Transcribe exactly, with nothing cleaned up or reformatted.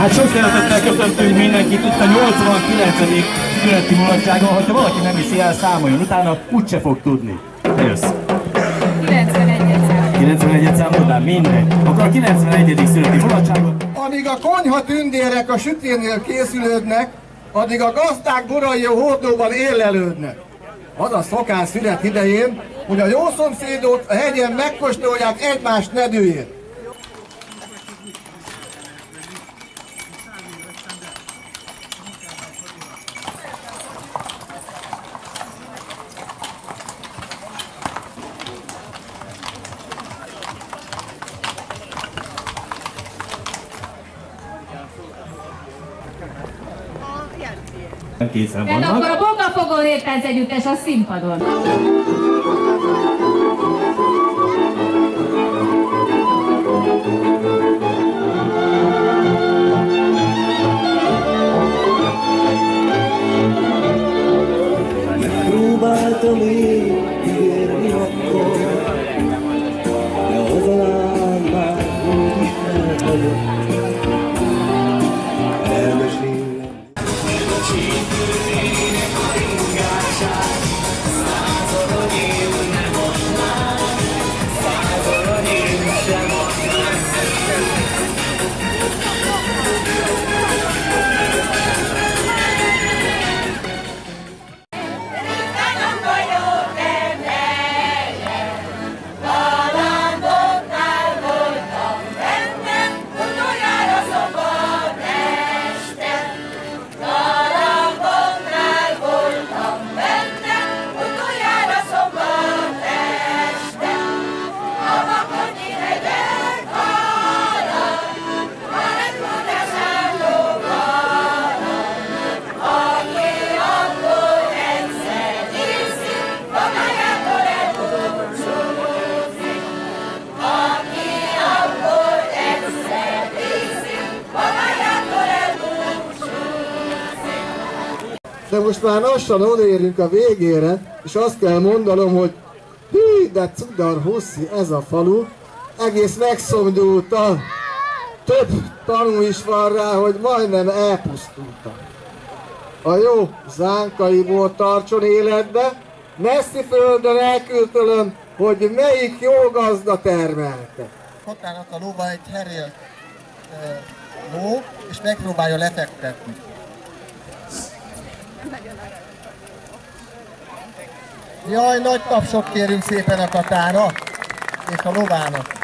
Hát sok szeretettel köszöntünk mindenkit itt a nyolcvankilencedik születi mulatságon. Ha valaki nem hiszi el, számoljon, utána úgyse fog tudni. Jössz. kilencvenegyet szám. kilencvenegyet szám után mindegy. Akkor a kilencvenegyedik születi mulatságon. Amíg a konyha tündérek a süténél készülődnek, addig a gazdák borai a hordóban élelődnek. Az a szokás szület idején, hogy a jó szomszédok a hegyen megkóstolják egymás nedűjét. Készen Tehát vannak. akkor a Bogafogó Néptánc Együttes a színpadon. Próbáltam én ígérni akkor, de az a lány már úgy is elhagyott. Elmesélem. De most már lassan odaérünk a végére, és azt kell mondanom, hogy hű, de cudar hosszi ez a falu, egész megszomgyúltan. Több tanú is van rá, hogy majdnem elpusztultak. A jó zánkaiból tartson életbe, messzi földön elküldtölöm, hogy melyik jó gazda termelte. Kotának a lóba egy herél e, ló, és megpróbálja lefektetni. Jaj, nagy tapsot kérünk szépen a Katának és a lovának.